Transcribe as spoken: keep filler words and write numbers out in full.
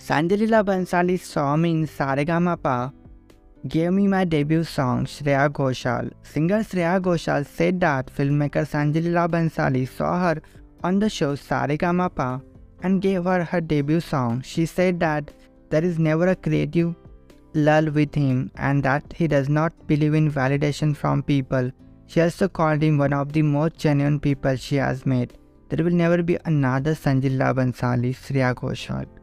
Sanjay Leela Bhansali saw me in Saregamapa, gave me my debut song Shreya Ghoshal. Singer Shreya Ghoshal said that filmmaker Sanjay Leela Bhansali saw her on the show Saregamapa and gave her her debut song. She said that there is never a creative lull with him and that he does not believe in validation from people. She also called him one of the most genuine people she has met. There will never be another Sanjay Leela Bhansali, Shreya Ghoshal.